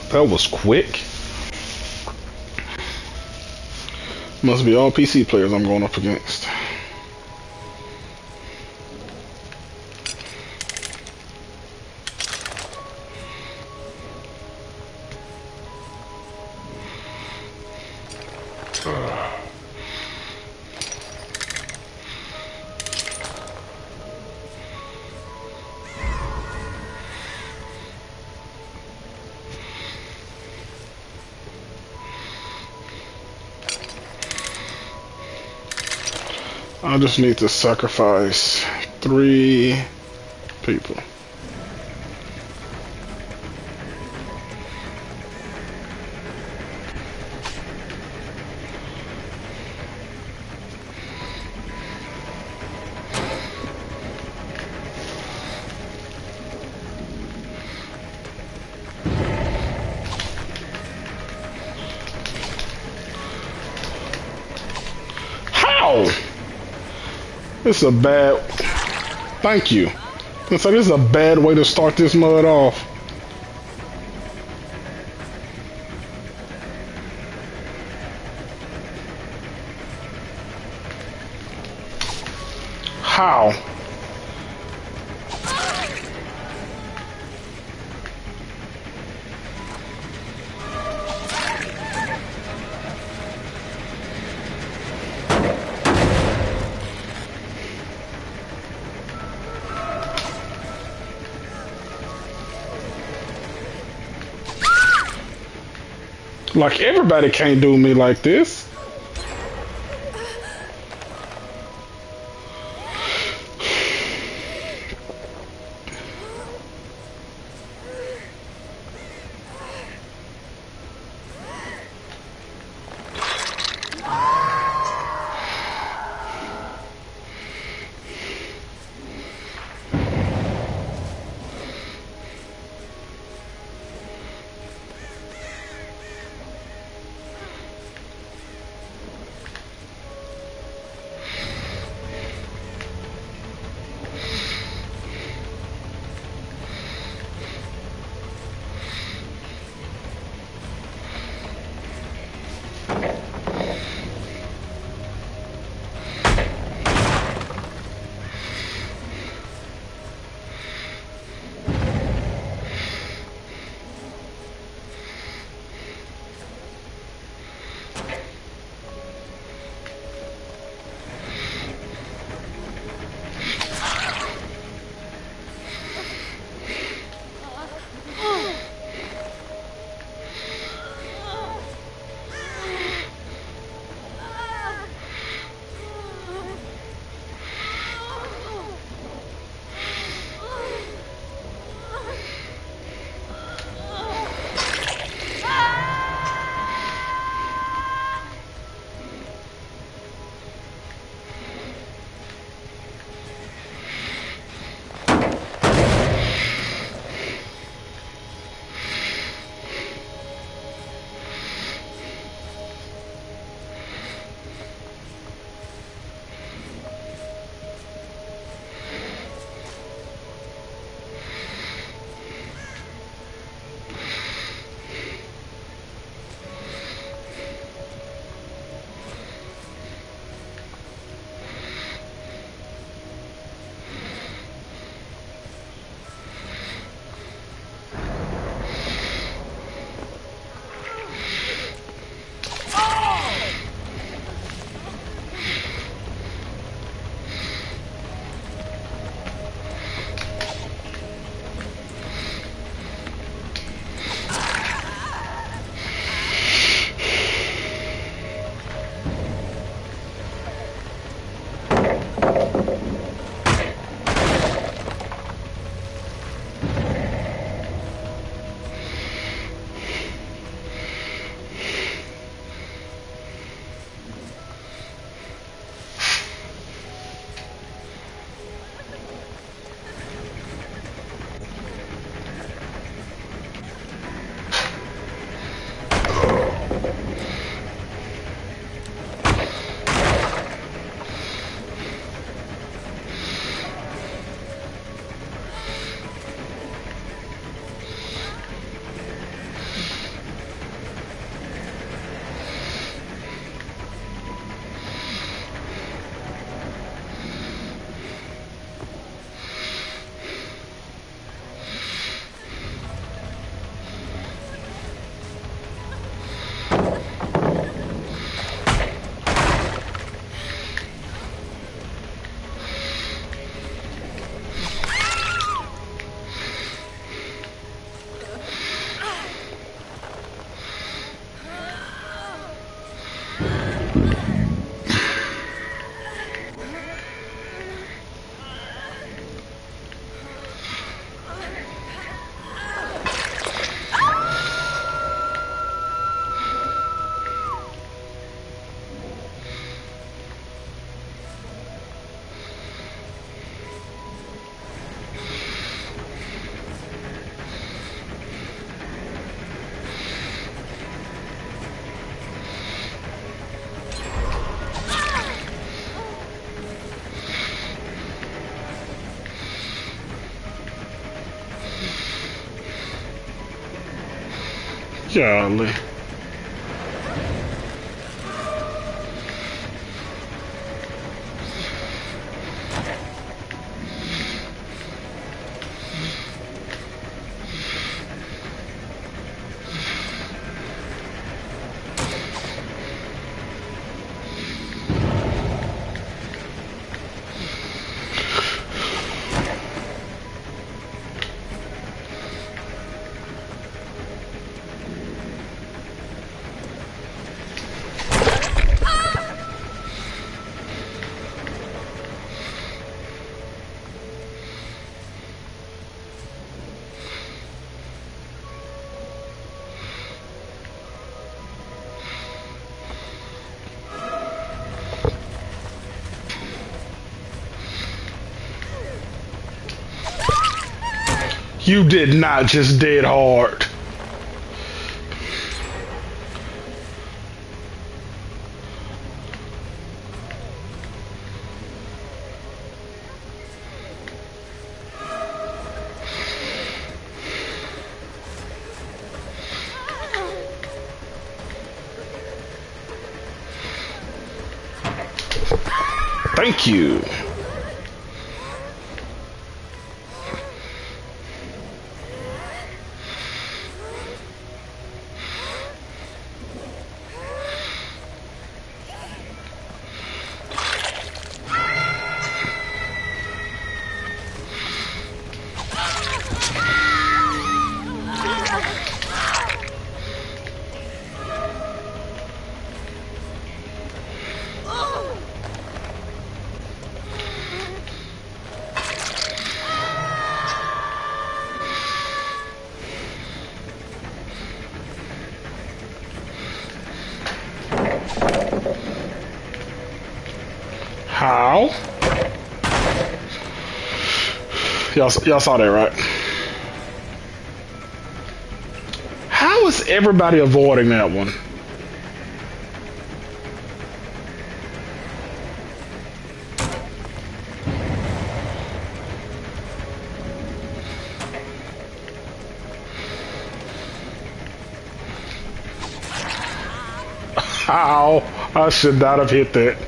That was quick. Must be all PC players I'm going up against. I just need to sacrifice 3 people. How? This is a bad... Thank you. So this is a bad way to start this mud off. How? Like, everybody can't do me like this. Golly. You did not just dead hard. Thank you. How? Y'all saw that, right? How is everybody avoiding that one? How? I should not have hit that.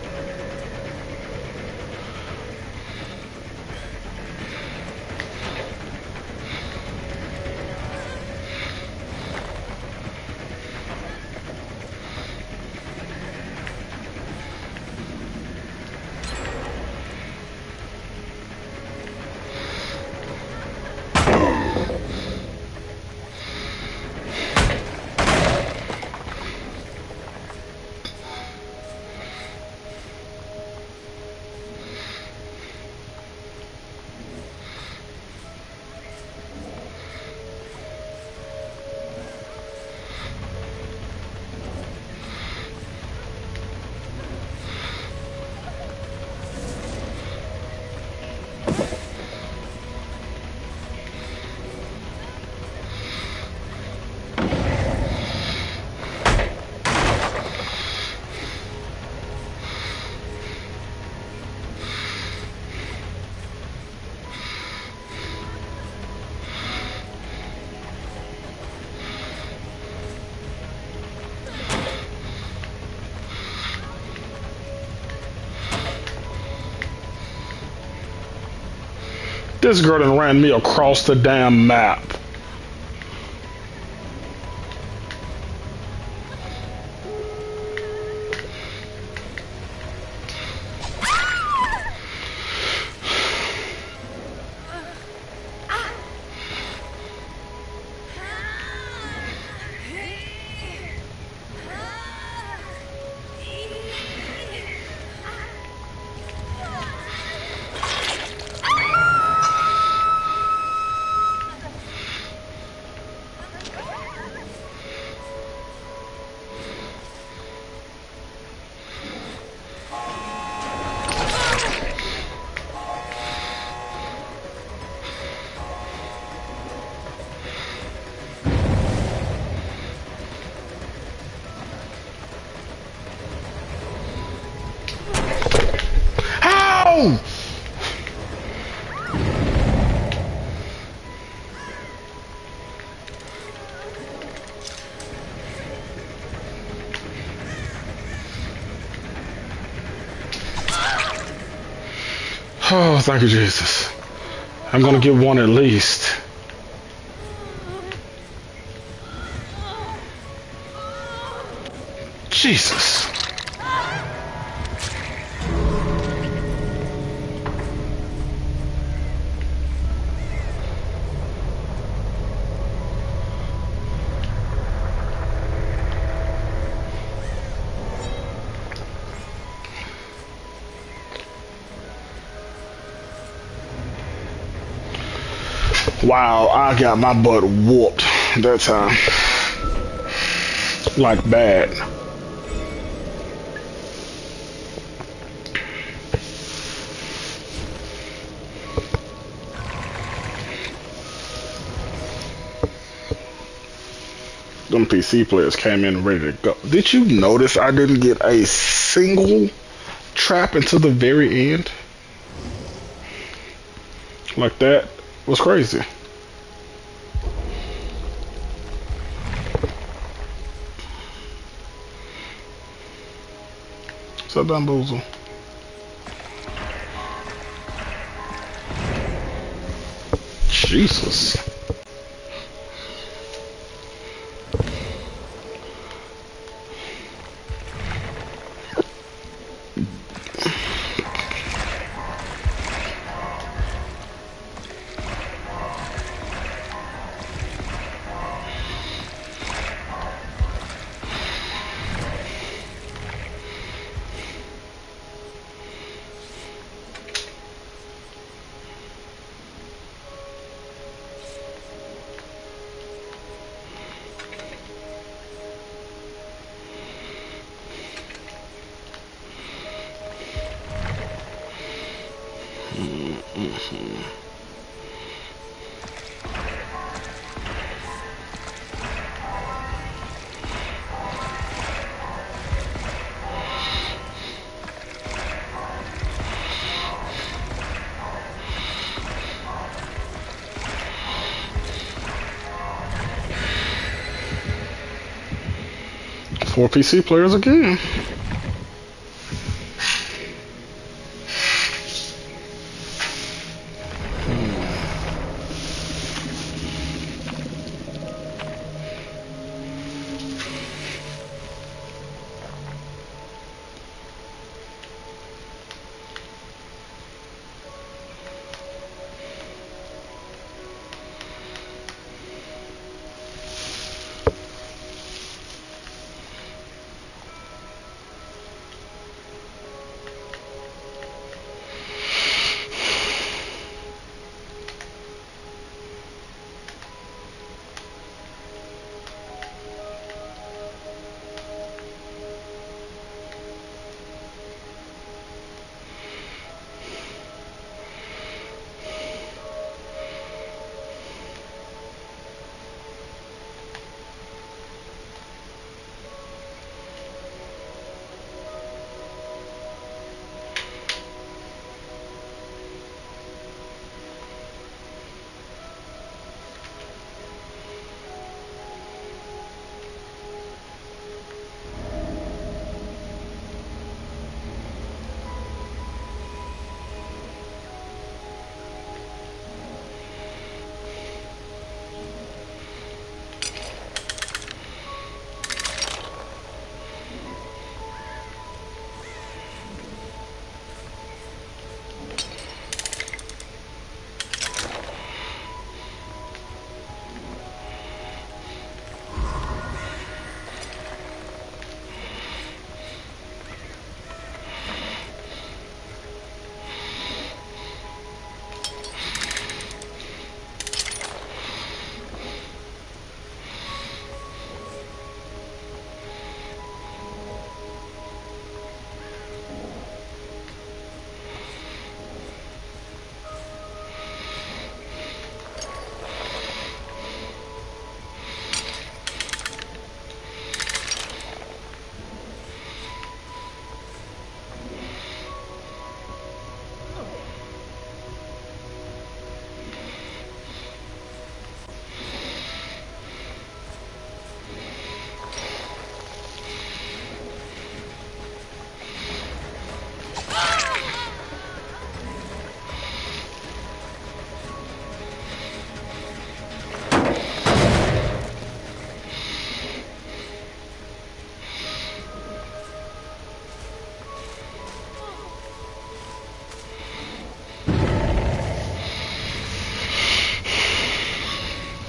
This girl done ran me across the damn map. How? Oh, thank you, Jesus. I'm gonna get one at least. Jesus. Wow, I got my butt whooped that time. Like bad. Them PC players came in ready to go. Did you notice I didn't get a single trap until the very end? Like that was crazy. What's up, Bamboozle? Jesus. Four PC players again.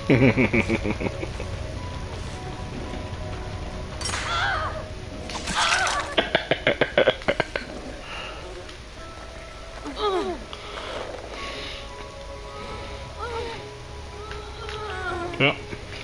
Yep.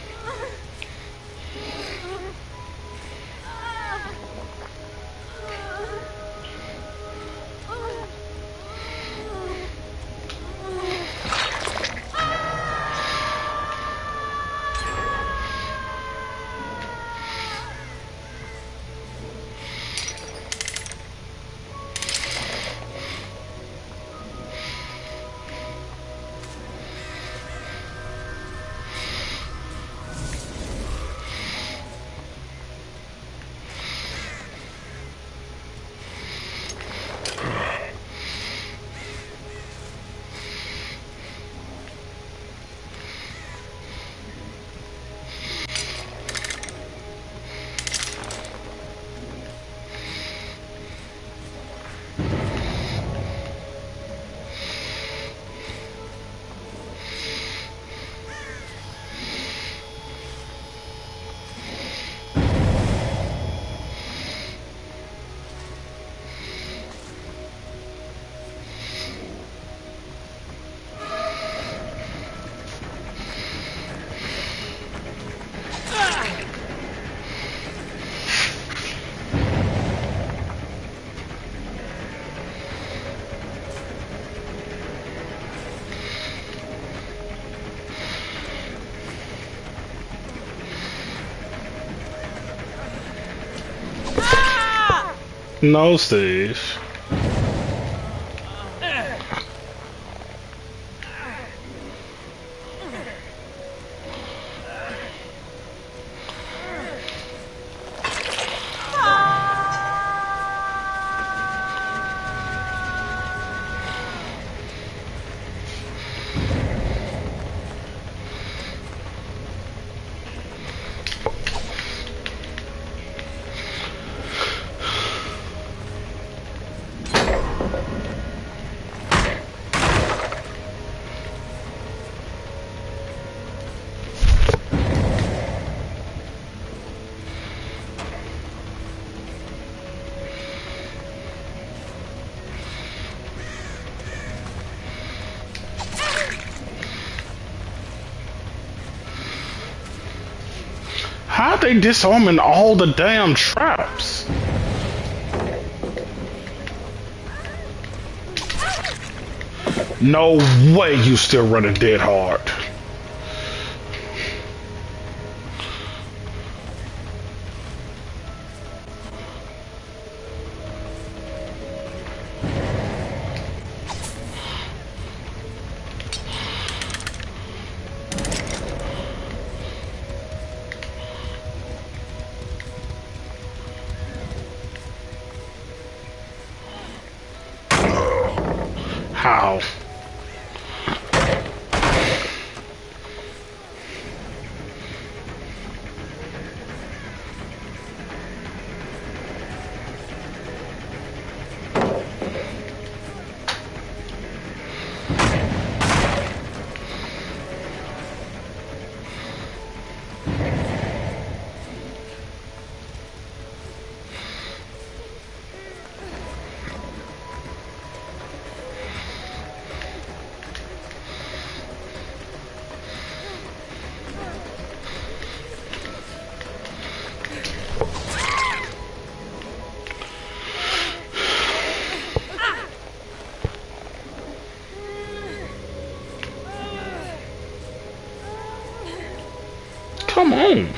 No, Steve. How they disarming all the damn traps? No way you still running dead hard. How? Come on.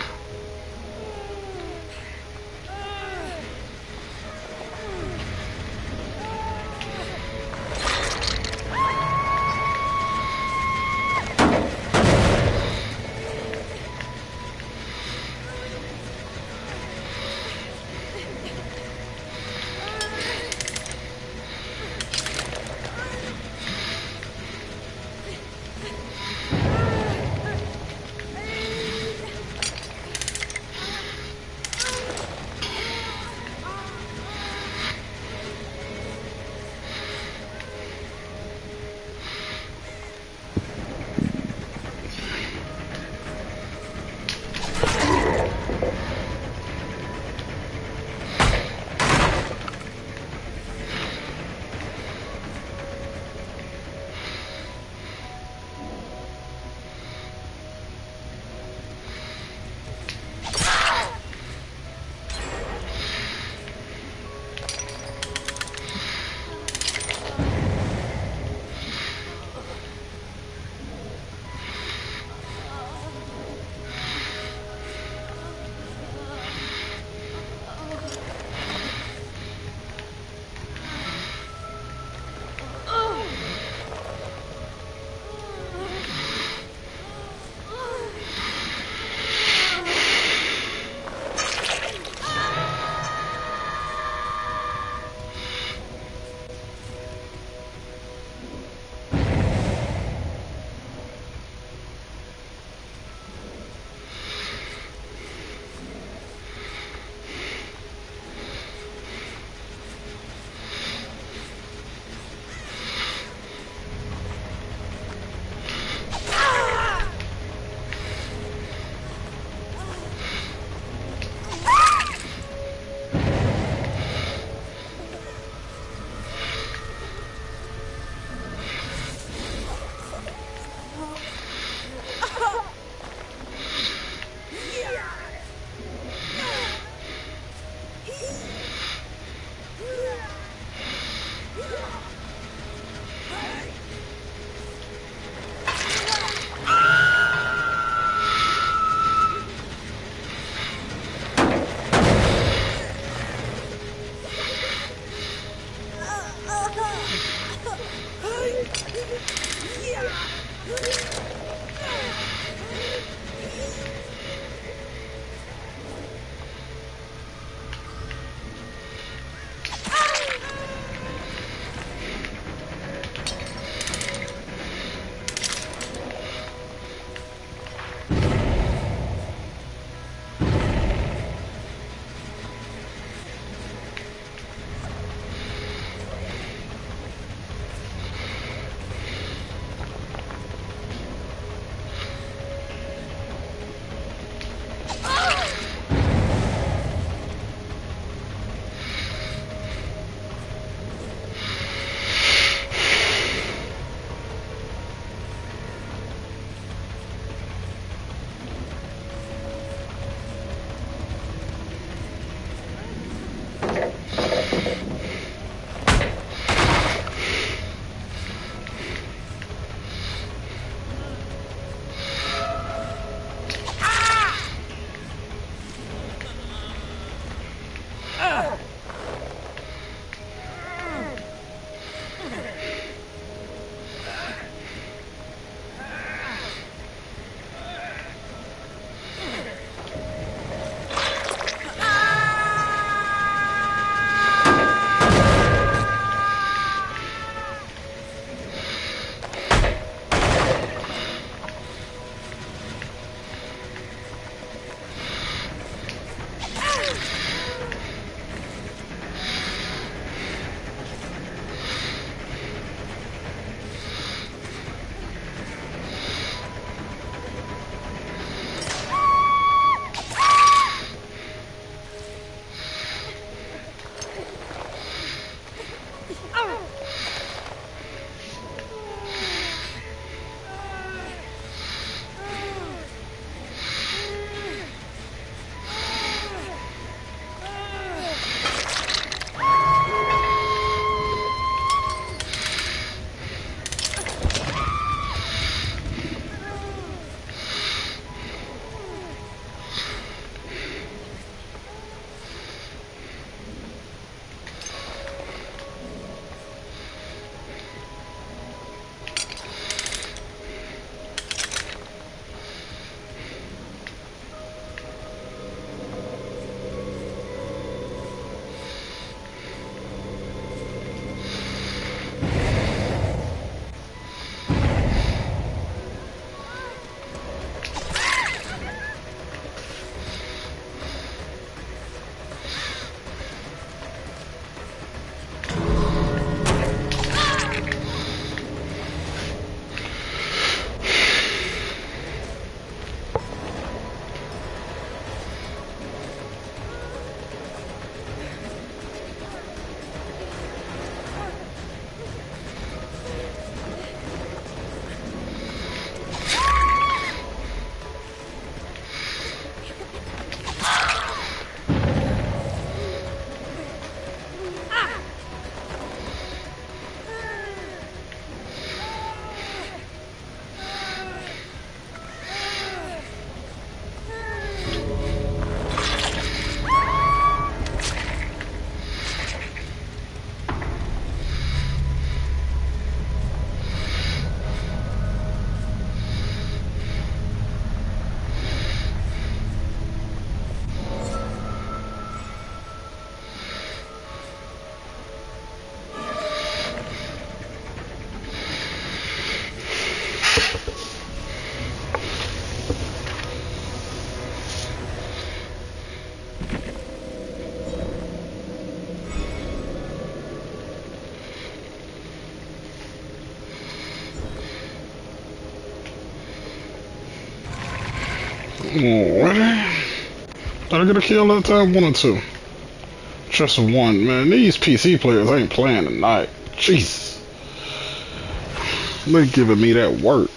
Alrighty. Did I get a kill that time? One or two? Just one, man. These PC players ain't playing tonight. Jesus. They're giving me that work.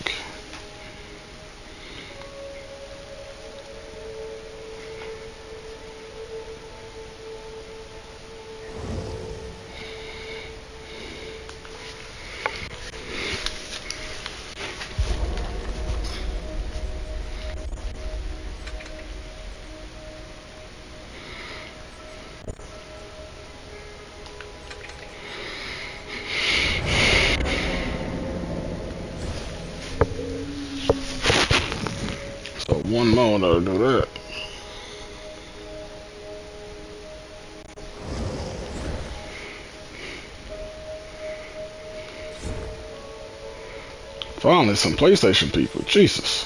So one more that'll do that. Finally, some PlayStation people. Jesus.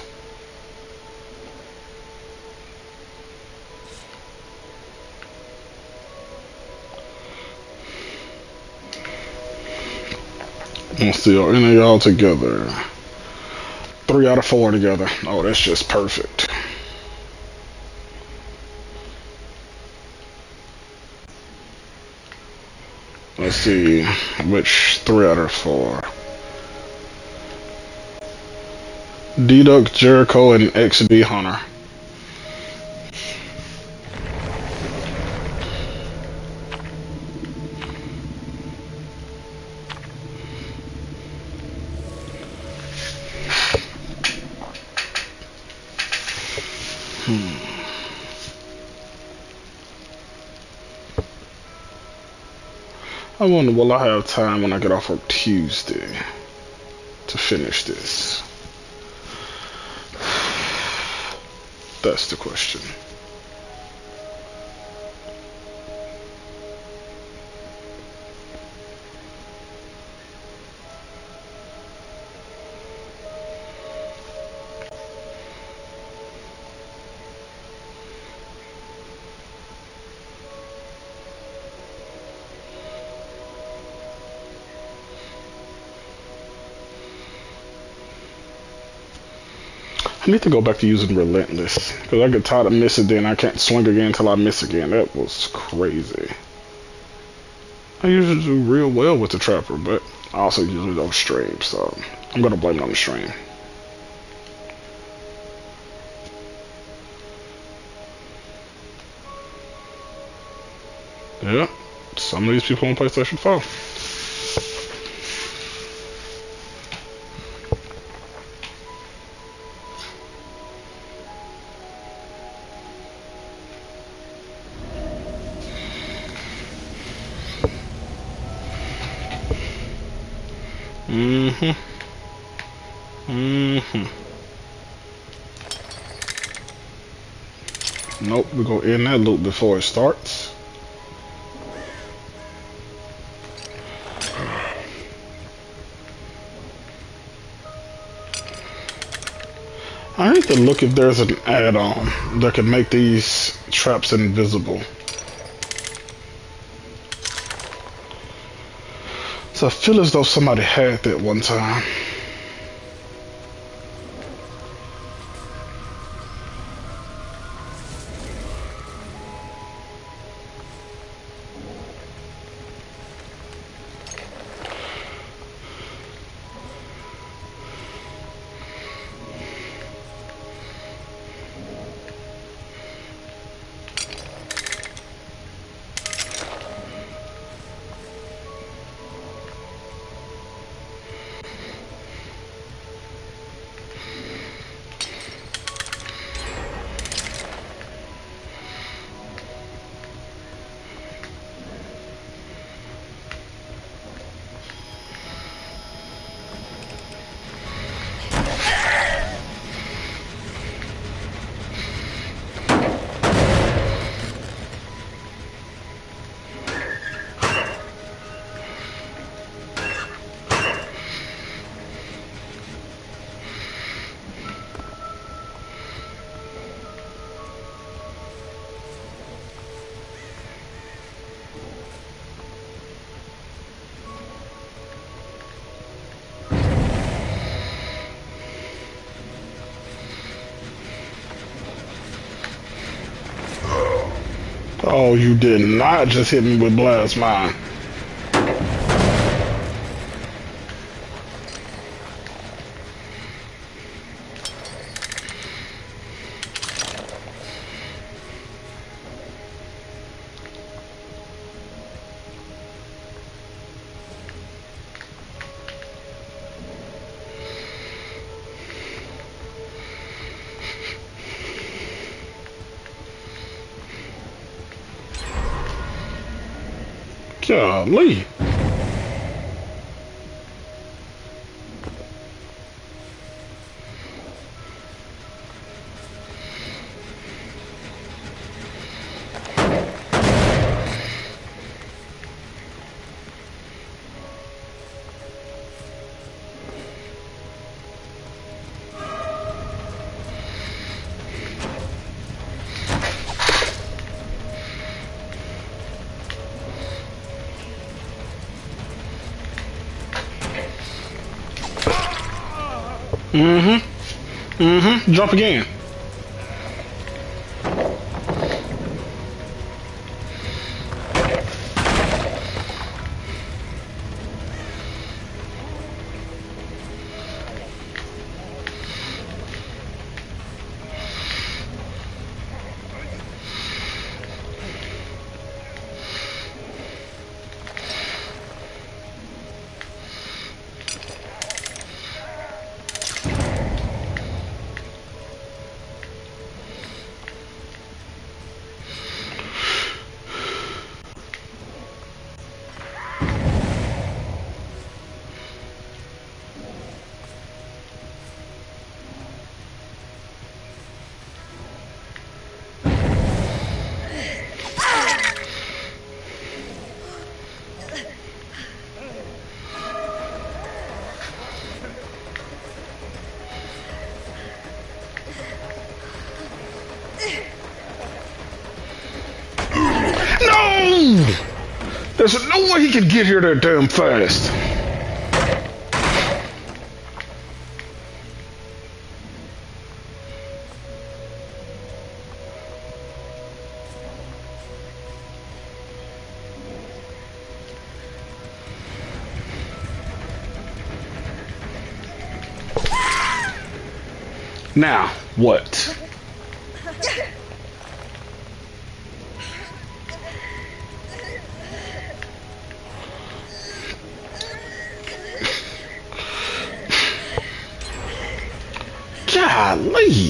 Let's see, are any of y'all together? 3 out of 4 together. Oh, that's just perfect. Let's see, which 3 out of 4? D-Duck, Jericho, and XB Hunter. I wonder, will I have time when I get off work Tuesday to finish this? That's the question. I need to go back to using Relentless, because I get tired of missing, then I can't swing again until I miss again. That was crazy. I usually do real well with the Trapper, but I also usually don't stream, so I'm going to blame it on the stream. Yeah, some of these people on PlayStation 4. Nope, we're gonna end that loop before it starts. I need to look if there's an add-on that can make these traps invisible. So I feel as though somebody had that one time. Oh, you did not just hit me with blast mine. Golly. Jump again. No! There's no way he could get here that damn fast. Now, what? Golly.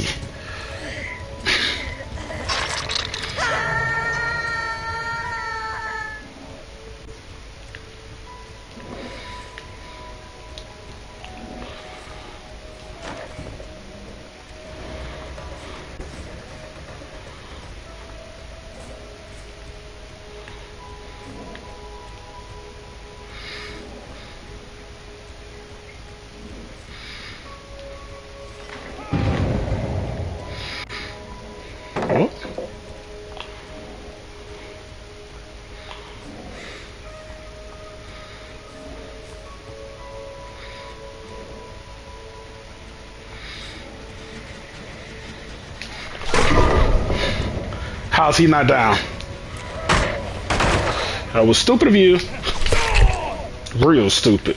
Oh. How's he not down? That was stupid of you. Real stupid.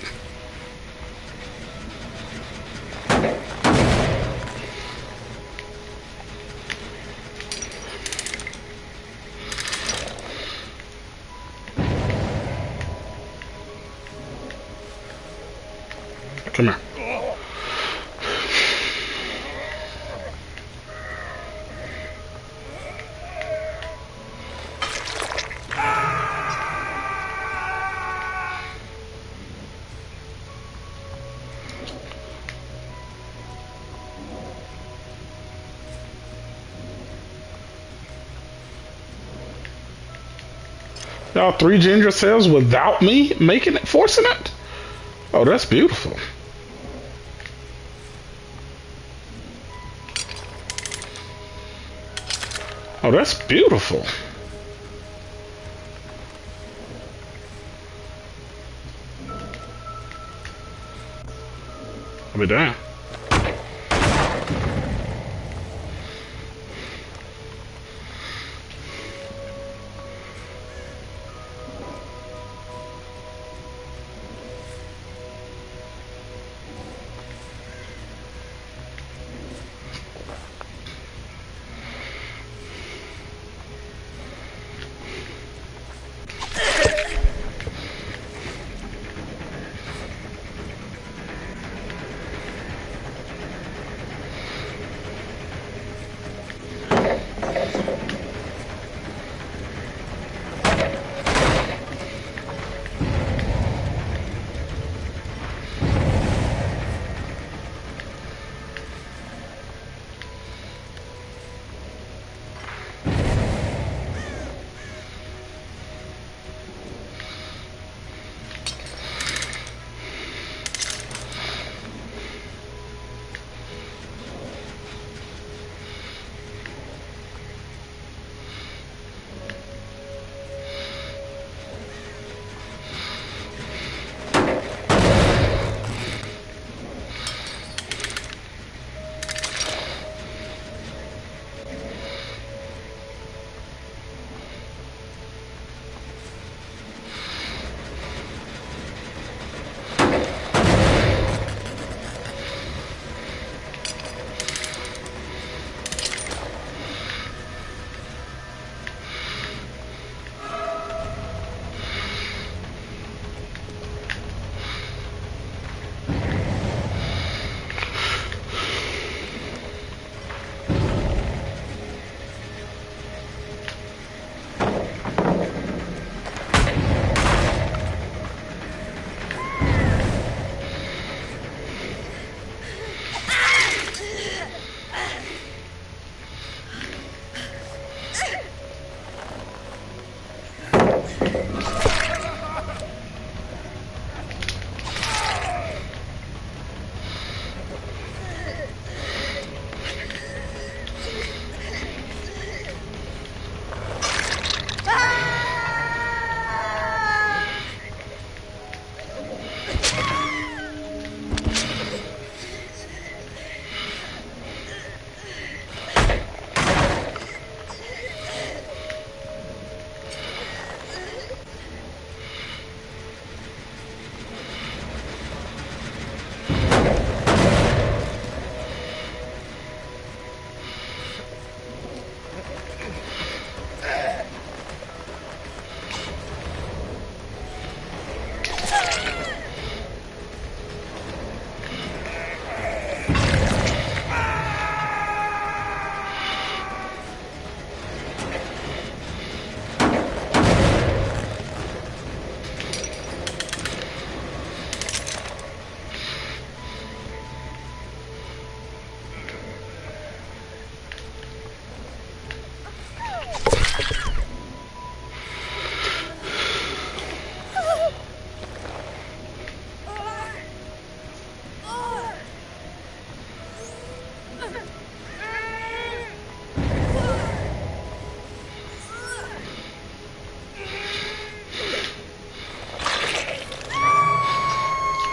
Come here. Y'all 3 ginger cells without me making it, forcing it? Oh, that's beautiful. Oh, that's beautiful. I'll be damned.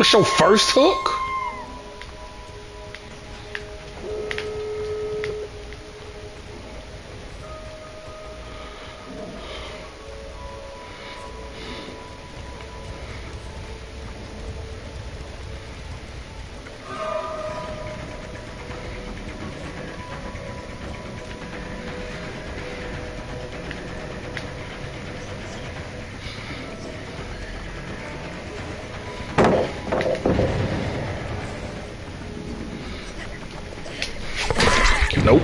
That's your first hook? Nope.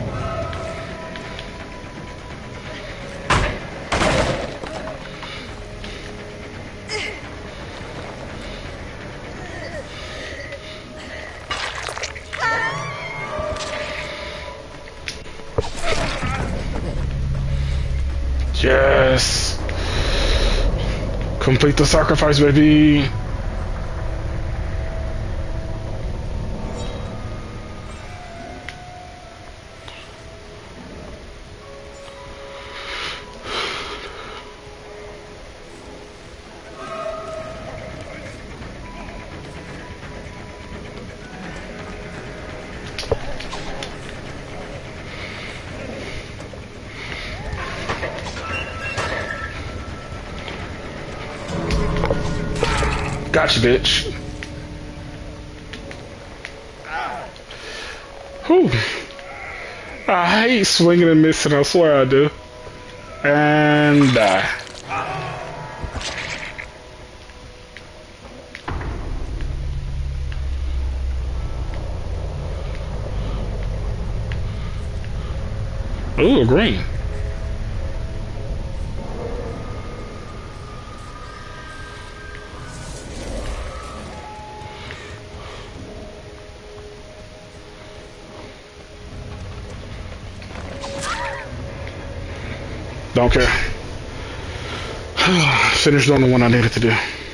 Yes. Complete the sacrifice, baby. Gotcha, bitch. Whew. I hate swinging and missing, I swear I do. And die. Ooh, green. Don't care. Finished on the one I needed to do.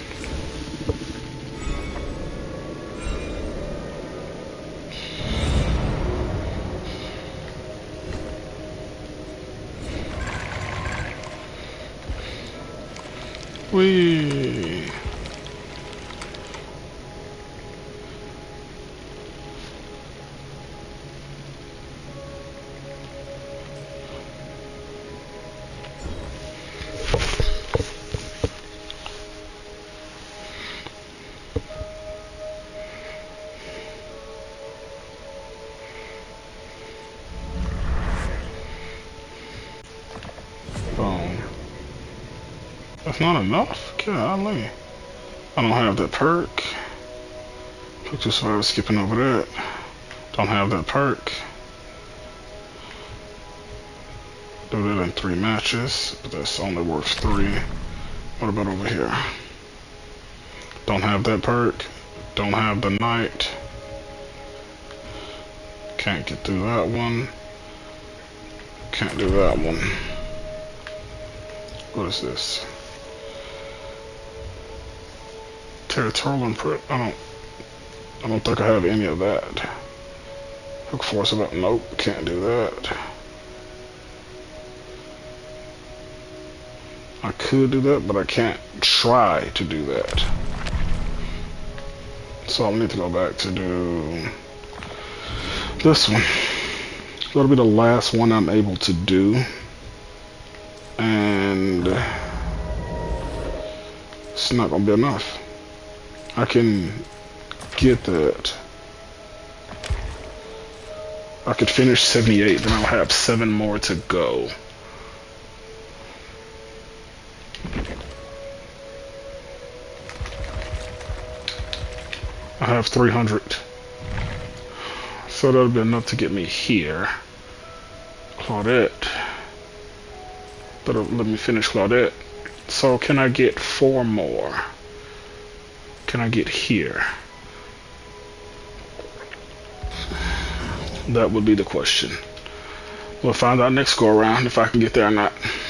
Wee. Boom. That's not enough? Golly. I don't have that perk. Took two survivors skipping over that. Don't have that perk. Do that in 3 matches, but that's only worth 3. What about over here? Don't have that perk. Don't have the knight. Can't get through that one. Can't do that one. What is this? Territorial imprint. I don't think I have any of that. Hook force about. Nope, can't do that. I could do that, but I can't try to do that. So I'll need to go back to do this one. That'll be the last one I'm able to do. And it's not gonna be enough. I can get that. I could finish 78, then I'll have 7 more to go. I have 300. So that'll be enough to get me here. Claudette. But let me finish Claudette. So can I get 4 more? Can I get here? That would be the question. We'll find out next go around if I can get there or not.